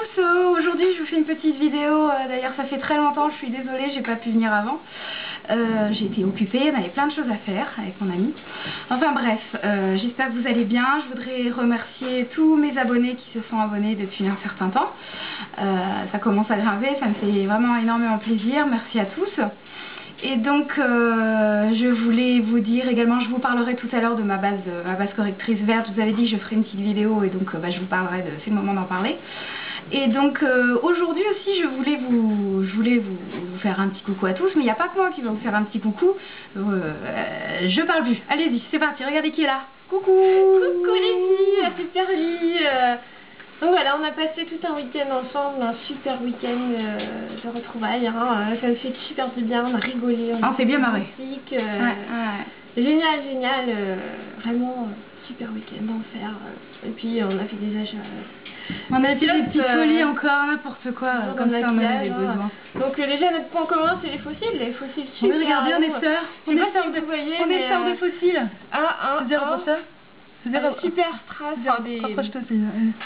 tous, aujourd'hui je vous fais une petite vidéo, d'ailleurs ça fait très longtemps, je suis désolée, j'ai pas pu venir avant. J'ai été occupée, on avait plein de choses à faire avec mon ami. Enfin bref, j'espère que vous allez bien. Je voudrais remercier tous mes abonnés qui se sont abonnés depuis un certain temps. Ça commence à grimper, ça me fait vraiment énormément plaisir, merci à tous. Et donc je voulais vous dire également, je vous parlerai tout à l'heure de ma base correctrice verte. Je vous avais dit que je ferai une petite vidéo et donc je vous parlerai de, c'est le moment d'en parler. Et donc aujourd'hui aussi je voulais vous faire un petit coucou à tous, mais il n'y a pas que moi qui va vous faire un petit coucou. Je parle plus, allez-y, c'est parti, regardez qui est là. Coucou. Coucou les filles, la super Lee. Donc voilà, on a passé tout un week-end ensemble, un super week-end de retrouvailles, hein. Ça me fait super du bien, on a rigolé, on s'est bien marré. Génial, génial, vraiment super week-end d'enfer. Et puis on a fait des achats. On a fait des petits colis encore, n'importe quoi, comme ça on avait des besoins. Donc déjà notre point commun c'est les fossiles super. Regardez, on est sœurs, on est sœurs de fossiles. Pour ça. Super strass, rapproche-toi aussi.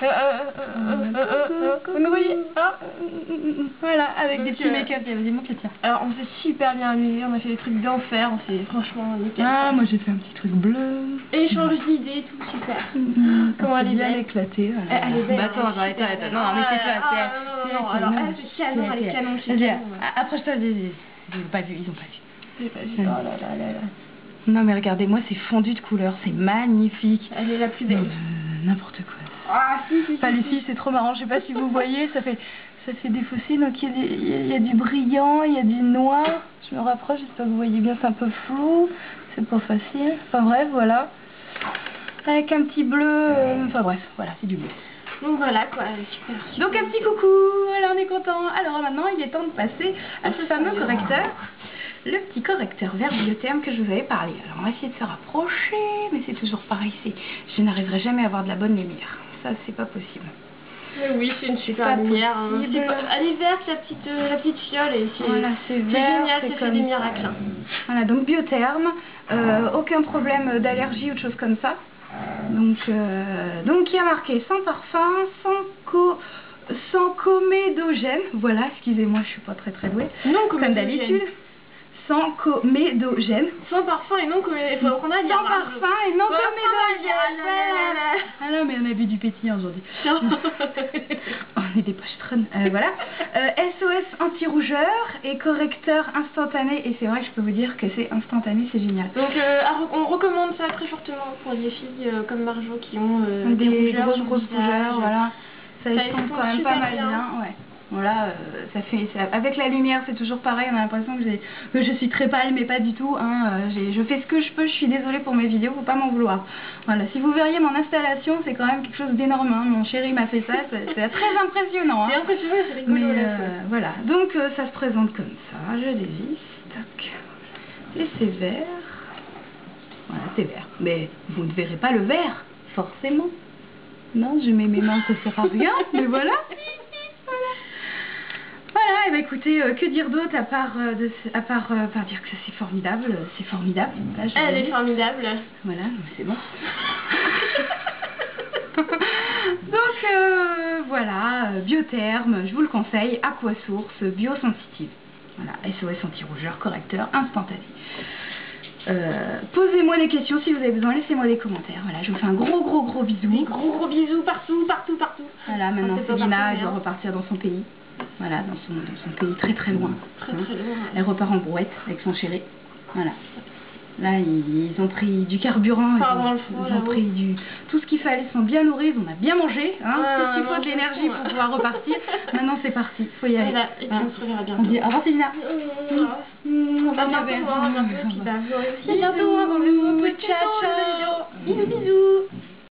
Voilà, avec des petits make-up, vas-y montre les tiens. Alors on s'est super bien amusé, on a fait des trucs d'enfer, on s'est franchement nickel. Ah moi j'ai fait un petit truc bleu. Échange d'idées, tout super. Comment elle est bien éclatée. Elle est belle. Attends, arrête, non mais c'est pas. Non, alors elle est canon chez nous. Approche-toi, ils ont pas vu. J'ai pas vu, oh là là. Non mais regardez-moi, c'est fondu de couleur, c'est magnifique. Elle est la plus belle. N'importe quoi. Ah si. Pas les filles, c'est trop marrant, je sais pas si vous voyez, ça fait des fossiles, donc il y a du brillant, il y a du noir. Je me rapproche, j'espère que vous voyez bien, c'est un peu flou, c'est pas facile. Enfin bref, voilà. Avec un petit bleu, enfin bref, voilà, c'est du bleu. Donc voilà quoi, super. Donc un petit coucou, voilà on est content. Alors maintenant il est temps de passer à ce fameux correcteur. Le petit correcteur vert Biotherm que je vous avais parlé. Alors on va essayer de se rapprocher, mais c'est toujours pareil, je n'arriverai jamais à avoir de la bonne lumière. Ça c'est pas possible. Mais oui, c'est une super lumière. Elle est verte la petite fiole et c'est voilà, génial, ça fait des miracles. Voilà, donc Biotherm, aucun problème d'allergie ou de choses comme ça. Donc il y a marqué sans parfum, sans comédogène. Voilà, excusez-moi, je suis pas très douée. Non, comme d'habitude. Sans comédogène. Sans parfum et non comédogène. Sans parfum et non comédogène. Ah non, mais on a bu du pétillant aujourd'hui. On est des pochetronnes. Voilà. SOS anti-rougeur et correcteur instantané. Et c'est vrai que je peux vous dire que c'est instantané, c'est génial. Donc on recommande ça très fortement pour les filles comme Marjo qui ont des grosses rougeurs. Voilà. Ça estompe quand même pas mal bien. Ouais. Voilà, avec la lumière c'est toujours pareil, on a l'impression que je suis très pâle mais pas du tout, hein. Je fais ce que je peux, je suis désolée pour mes vidéos, faut pas m'en vouloir. Voilà, si vous verriez mon installation, c'est quand même quelque chose d'énorme, hein. Mon chéri m'a fait ça, c'est très impressionnant. Hein. C'est impressionnant, c'est rigolo. Mais voilà, donc ça se présente comme ça, je dévisse, tac, et c'est vert, voilà c'est vert, mais vous ne verrez pas le vert, forcément. Non, je mets mes mains, ça sert à rien, mais voilà. Voilà, et bah écoutez, que dire d'autre à part dire que c'est formidable, Là, elle est formidable. Voilà, c'est bon. Donc voilà, Biotherm, je vous le conseille, Aquasource, biosensitive. Voilà, SOS anti-rougeur, correcteur instantané. Posez-moi des questions si vous avez besoin, laissez-moi des commentaires. Voilà, je vous fais un gros bisou. Des gros bisous partout. Voilà, maintenant Célina, elle doit repartir dans son pays. Voilà, dans son pays très loin. Très loin. Elle repart en brouette avec son chéri. Voilà. Là, ils ont pris du carburant, ils ont pris tout ce qu'il fallait, ils sont bien nourris, on a bien mangé. Hein, parce qu'il faut de l'énergie pour pouvoir repartir. Maintenant, c'est parti, il faut y aller. Et puis on se reverra bientôt. On dit au revoir, Célina. Bientôt, ciao. Bisous.